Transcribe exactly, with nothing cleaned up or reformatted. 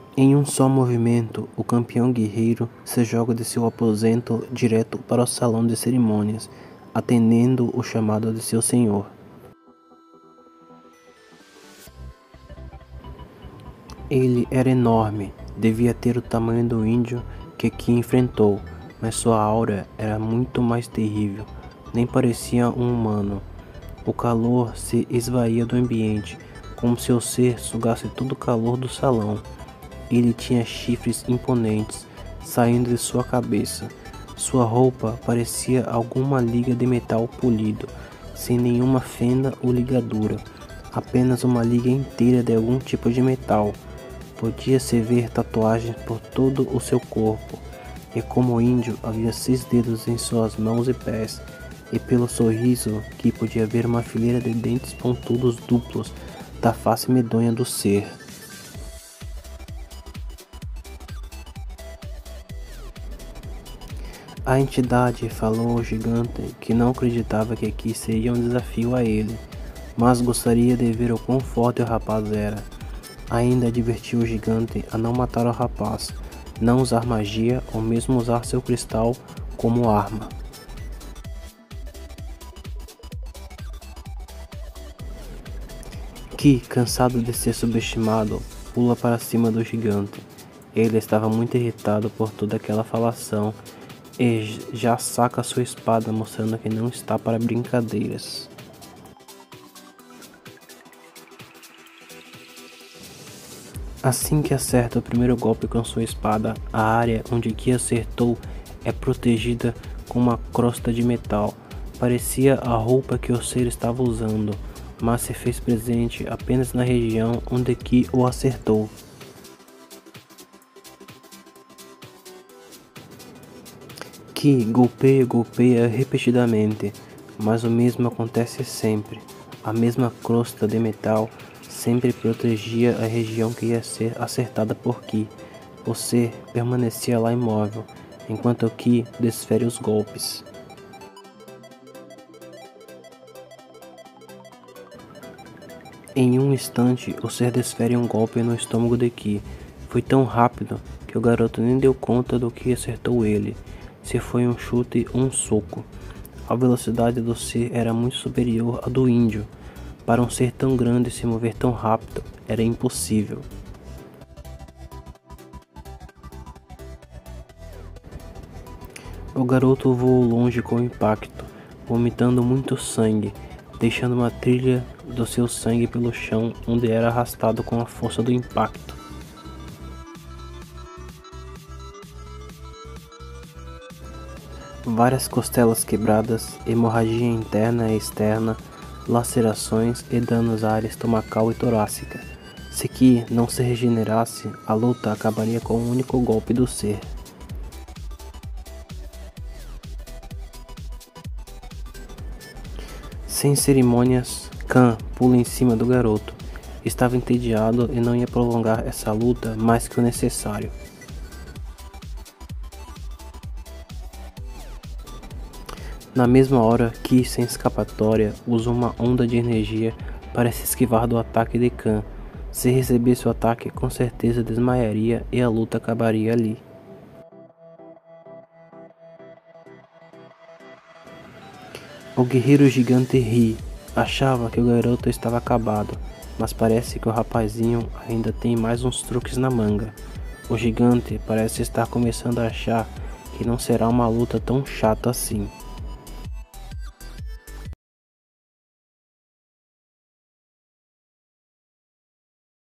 Em um só movimento, o campeão guerreiro se joga de seu aposento direto para o salão de cerimônias, atendendo o chamado de seu senhor. Ele era enorme, devia ter o tamanho do índio que Ki enfrentou, mas sua aura era muito mais terrível, nem parecia um humano. O calor se esvaía do ambiente, como se o ser sugasse todo o calor do salão. Ele tinha chifres imponentes saindo de sua cabeça. Sua roupa parecia alguma liga de metal polido, sem nenhuma fenda ou ligadura, apenas uma liga inteira de algum tipo de metal. Podia-se ver tatuagens por todo o seu corpo, e como índio havia seis dedos em suas mãos e pés, e pelo sorriso que podia ver uma fileira de dentes pontudos duplos da face medonha do ser. A entidade falou ao gigante que não acreditava que aqui seria um desafio a ele, mas gostaria de ver o quão forte o rapaz era. Ainda advertiu o gigante a não matar o rapaz, não usar magia ou mesmo usar seu cristal como arma. Ki, cansado de ser subestimado, pula para cima do gigante. Ele estava muito irritado por toda aquela falação e já saca sua espada, mostrando que não está para brincadeiras. Assim que acerta o primeiro golpe com sua espada, a área onde Ki acertou é protegida com uma crosta de metal. Parecia a roupa que o ser estava usando, mas se fez presente apenas na região onde Ki o acertou. Ki golpeia e golpeia repetidamente, mas o mesmo acontece sempre. A mesma crosta de metal sempre protegia a região que ia ser acertada por Ki. O ser permanecia lá imóvel, enquanto Ki desfere os golpes. Em um instante, o ser desfere um golpe no estômago de Ki. Foi tão rápido que o garoto nem deu conta do que acertou ele. Se foi um chute ou um soco. A velocidade do ser era muito superior à do índio. Para um ser tão grande se mover tão rápido, era impossível. O garoto voou longe com o impacto, vomitando muito sangue, deixando uma trilha do seu sangue pelo chão onde era arrastado com a força do impacto. Várias costelas quebradas, hemorragia interna e externa, lacerações e danos à área estomacal e torácica. Se Ki não se regenerasse, a luta acabaria com um único golpe do ser. Sem cerimônias, Khan pula em cima do garoto. Estava entediado e não ia prolongar essa luta mais que o necessário. Na mesma hora, Ki, sem escapatória, usou uma onda de energia para se esquivar do ataque de Khan. Se recebesse o ataque, com certeza desmaiaria e a luta acabaria ali. O guerreiro gigante ri. Achava que o garoto estava acabado, mas parece que o rapazinho ainda tem mais uns truques na manga. O gigante parece estar começando a achar que não será uma luta tão chata assim.